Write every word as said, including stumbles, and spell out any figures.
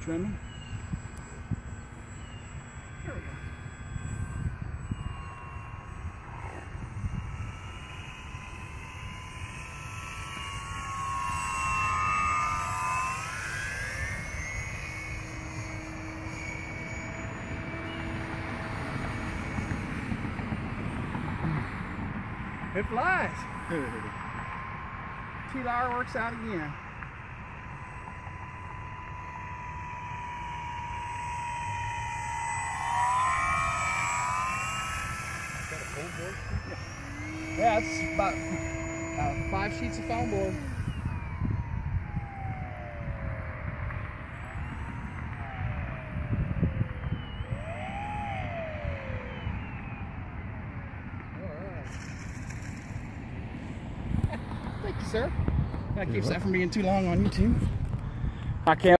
trimming. There we go. It flies. T-Lyre works out again. Is that a foam board? Yeah, yeah, it's about uh, five sheets of foam board. Thank you, sir. That keeps that from being too long on YouTube. I can't.